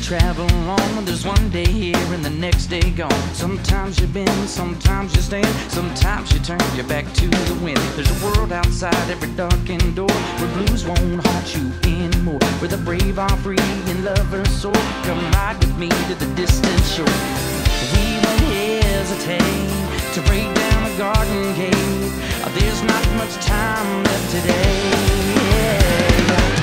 travel on. There's one day here and the next day gone. Sometimes you bend, sometimes you stand, sometimes you turn your back to the wind. There's a world outside every darkened door, where blues won't haunt you anymore, where the brave are free and lovers soar. Come ride with me to the distant shore. We won't hesitate to break down a garden gate. There's not much time left today. Yeah.